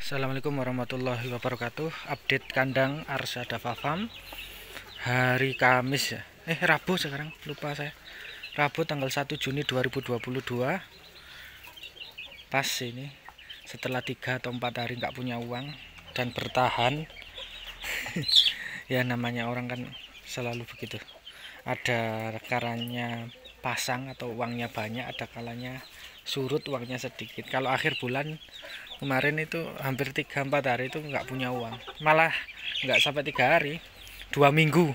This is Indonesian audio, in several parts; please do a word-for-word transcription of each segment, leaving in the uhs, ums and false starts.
Assalamualaikum warahmatullahi wabarakatuh. Update kandang Arsada Farm hari Kamis ya. Eh Rabu sekarang, lupa saya. Rabu tanggal satu Juni dua ribu dua puluh dua. Pas ini setelah tiga atau empat hari nggak punya uang dan bertahan. Ya namanya orang kan selalu begitu. Ada karanya pasang atau uangnya banyak, ada kalanya surut uangnya sedikit. Kalau akhir bulan kemarin itu hampir tiga empat hari itu nggak punya uang, malah nggak sampai tiga hari, dua minggu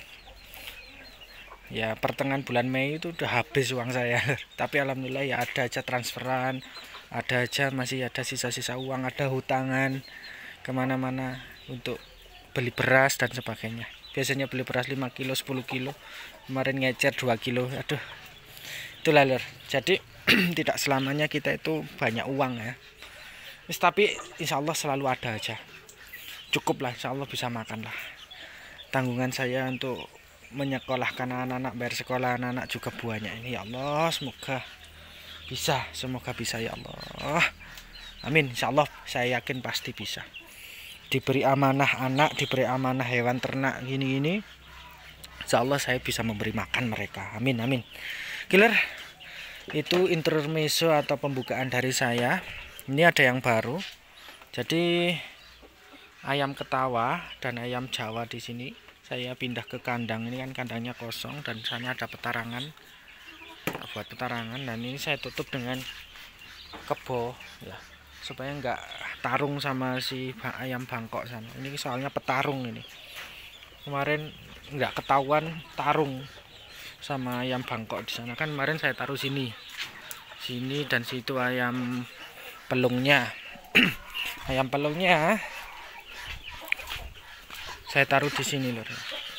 ya. Pertengahan bulan Mei itu udah habis uang saya. Tapi alhamdulillah ya ada aja transferan, ada aja masih ada sisa-sisa uang, ada hutangan kemana-mana untuk beli beras dan sebagainya. Biasanya beli beras lima kilo, sepuluh kilo, kemarin ngecer dua kilo. Aduh, itulah lur. Jadi tidak selamanya kita itu banyak uang ya. Tapi insya Allah selalu ada aja, cukup lah, insya Allah bisa makan lah. Tanggungan saya untuk menyekolahkan anak-anak, bayar sekolah anak-anak juga banyak ini ya Allah. Semoga bisa, semoga bisa ya Allah, amin. Insya Allah saya yakin pasti bisa. Diberi amanah anak, diberi amanah hewan ternak gini-gini, insya Allah saya bisa memberi makan mereka, amin amin. Killer, itu intermezzo atau pembukaan dari saya. Ini ada yang baru. Jadi ayam ketawa dan ayam Jawa di sini saya pindah ke kandang. Ini kan kandangnya kosong dan sana ada petarangan, buat petarangan, dan ini saya tutup dengan kebo ya, supaya nggak tarung sama si ayam Bangkok sana. Ini soalnya petarung ini. Kemarin nggak ketahuan tarung sama ayam Bangkok di sana kan. Kemarin saya taruh sini, sini dan situ ayam pelungnya. Ayam pelungnya saya taruh di sini lor.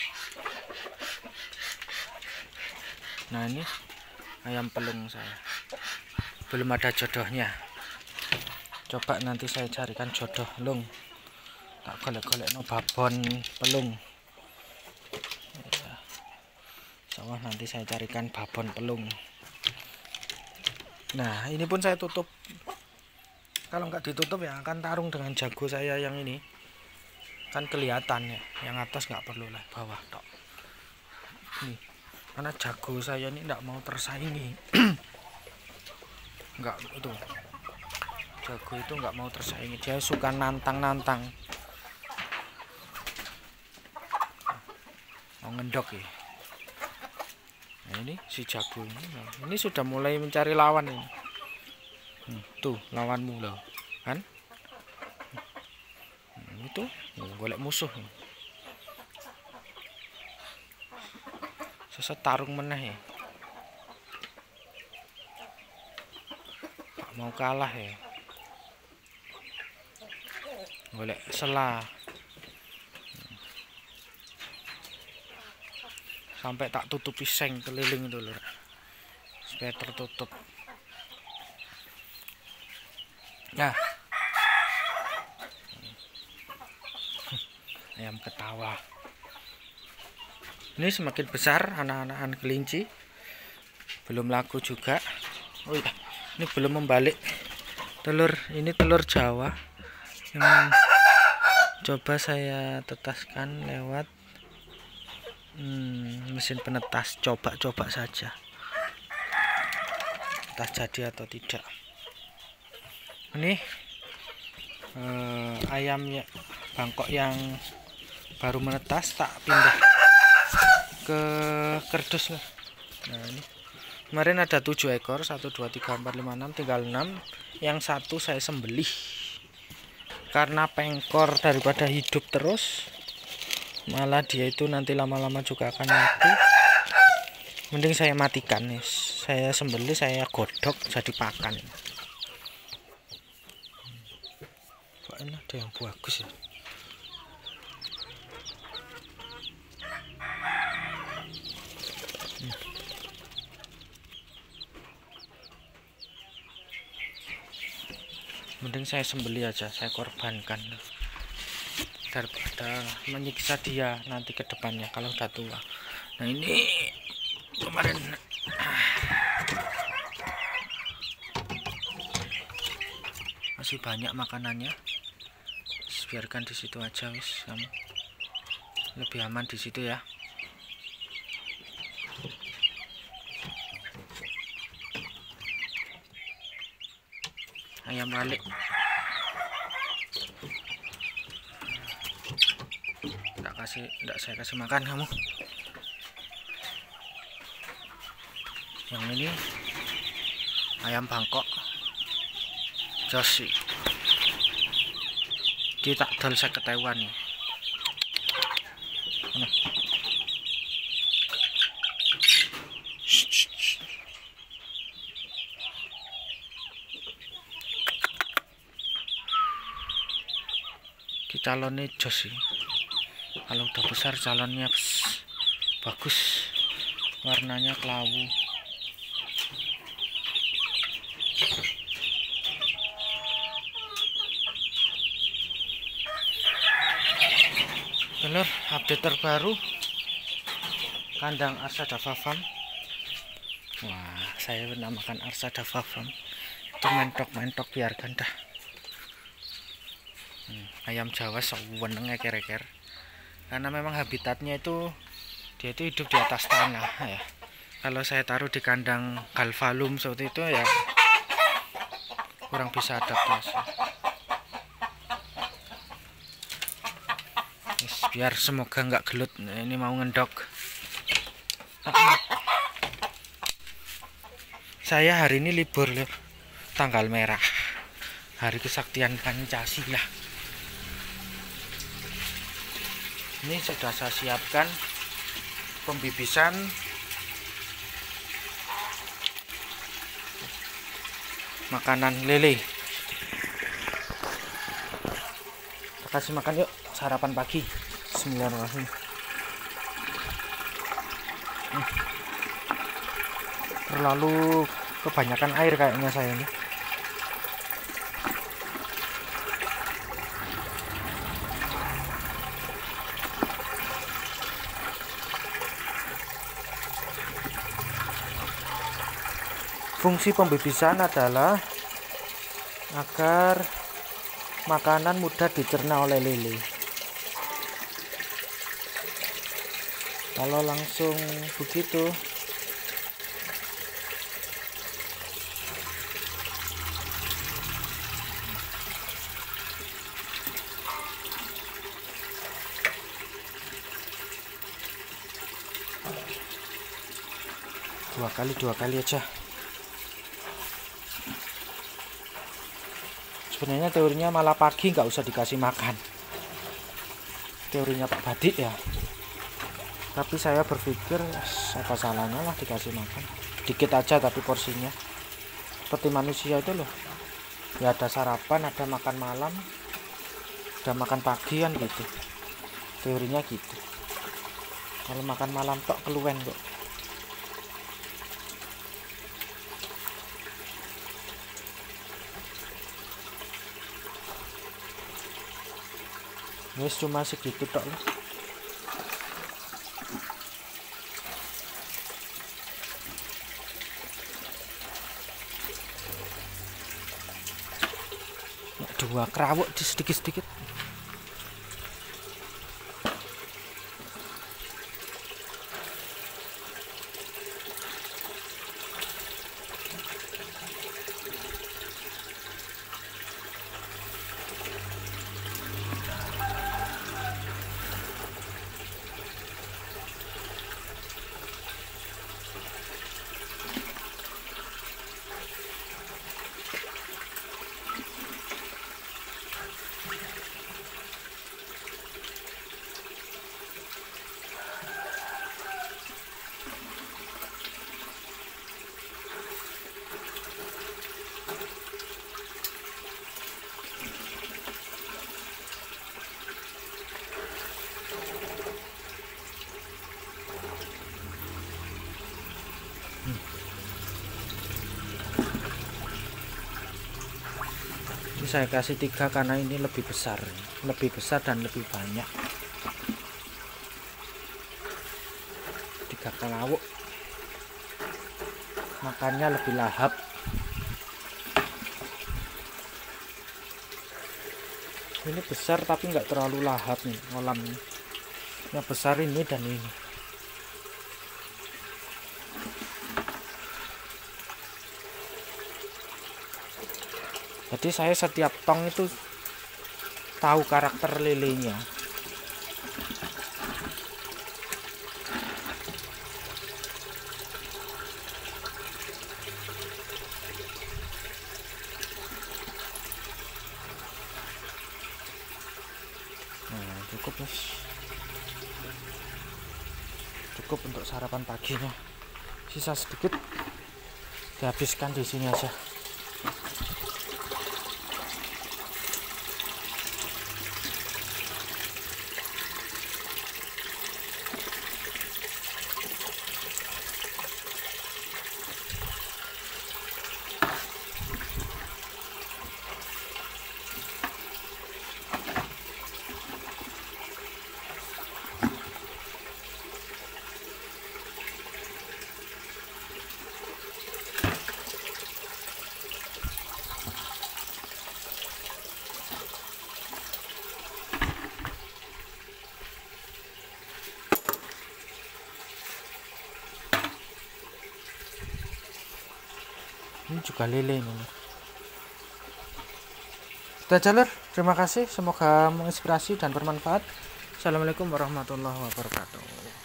Nah ini ayam pelung saya, belum ada jodohnya. Coba nanti saya carikan jodoh lung, tak golek-golek no babon pelung ya. Insya Allah nanti saya carikan babon pelung. Nah ini pun saya tutup. Kalau nggak ditutup ya akan tarung dengan jago saya yang ini, kan kelihatan ya. Yang atas nggak perlu lah, bawah tok. Nih, karena jago saya ini nggak mau tersaingi. Nggak itu, jago itu nggak mau tersaingi, dia suka nantang-nantang, mau ngendok ya. Nah ini si jago ini, ini sudah mulai mencari lawan ini. Hmm, tuh lawanmu loh kan. Hmm, itu hmm, golek musuh. Sesat tarung meneh ya, gak mau kalah ya, golek selah. Hmm. Sampai tak tutupi seng keliling itu loh, supaya tertutup. Nah, ayam ketawa ini semakin besar, anak-anakan kelinci belum laku juga. Oh iya, ini belum membalik telur. Ini telur Jawa yang coba saya tetaskan lewat hmm, mesin penetas. Coba-coba saja entah jadi atau tidak. Ini eh, ayam ya Bangkok yang baru menetas, tak pindah ke kerdus lah. Nah ini kemarin ada tujuh ekor, satu dua tiga empat lima enam, tinggal enam. Yang satu saya sembelih karena pengkor, daripada hidup terus malah dia itu nanti lama-lama juga akan mati. Mending saya matikan nih, saya sembelih, saya godok jadi pakan. Ini ada yang bagus ya. Hmm. Mending saya sembelih aja, saya korbankan daripada menyiksa dia nanti ke depannya kalau udah tua. Nah ini kemarin masih banyak makanannya. wis biarkan di situ aja, wis kamu lebih aman di situ ya. Ayam balik. Enggak kasih, enggak saya kasih makan kamu. Yang ini ayam Bangkok. Josi. Kita dol saya ketahuan nih. Nah. Calonnya jos sih. Kalau udah besar calonnya bagus, warnanya kelabu. Telur update terbaru kandang Arsada Farm. Wah, saya menamakan Arsada Farm. Itu mentok-mentok, biarkan dah. Hmm, ayam Jawa seweneng eker-eker. Karena memang habitatnya itu dia itu hidup di atas tanah ya. Kalau saya taruh di kandang galvalum seperti itu ya kurang bisa adaptasi. Yes, biar semoga nggak gelut. Ini mau ngendok. Saya hari ini libur loh, tanggal merah, hari kesaktian Pancasila. Ini sudah saya siapkan pembibisan makanan lele. Kita kasih makan yuk, sarapan pagi. Bismillahirrahmanirrahim. Hmm. Terlalu kebanyakan air kayaknya saya ini. Fungsi pembibisan adalah agar makanan mudah dicerna oleh lele. Kalau langsung begitu dua kali dua kali aja. Sebenarnya teorinya malah pagi nggak usah dikasih makan, teorinya Pak Badik ya. Tapi saya berpikir apa salahnya lah dikasih makan dikit aja, tapi porsinya seperti manusia itu loh ya, ada sarapan, ada makan malam, ada makan pagi kan gitu, teorinya gitu. Kalau makan malam tok keluwen kok. Wes cuma segitu tok lah. Dua kerawuk di sedikit-sedikit. Ini saya kasih tiga karena ini lebih besar, lebih besar dan lebih banyak. Tiga kelawuk, makannya lebih lahap. Ini besar tapi nggak terlalu lahap nih kolam ini. Yang besar ini dan ini. Jadi saya setiap tong itu tahu karakter lelenya. Nah, cukup guys. Cukup untuk sarapan paginya. Sisa sedikit dihabiskan di sini aja. Ini juga lele ini. Kita jalur. Terima kasih. Semoga menginspirasi dan bermanfaat. Assalamualaikum warahmatullahi wabarakatuh.